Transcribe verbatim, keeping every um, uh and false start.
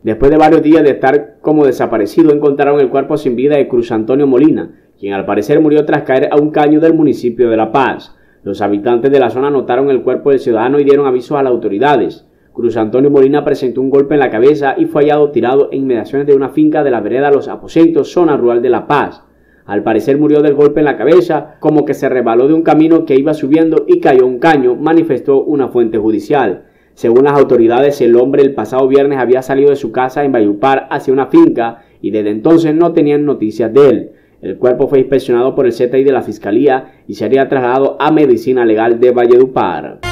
Después de varios días de estar como desaparecido, encontraron el cuerpo sin vida de Cruz Antonio Molina, quien al parecer murió tras caer a un caño del municipio de La Paz. Los habitantes de la zona notaron el cuerpo del ciudadano y dieron aviso a las autoridades. Cruz Antonio Molina presentó un golpe en la cabeza y fue hallado tirado en inmediaciones de una finca de la vereda Los Aposentos, zona rural de La Paz. Al parecer murió del golpe en la cabeza, como que se resbaló de un camino que iba subiendo y cayó a un caño, manifestó una fuente judicial. Según las autoridades, el hombre el pasado viernes había salido de su casa en Valledupar hacia una finca y desde entonces no tenían noticias de él. El cuerpo fue inspeccionado por el C T I de la Fiscalía y sería trasladado a Medicina Legal de Valledupar.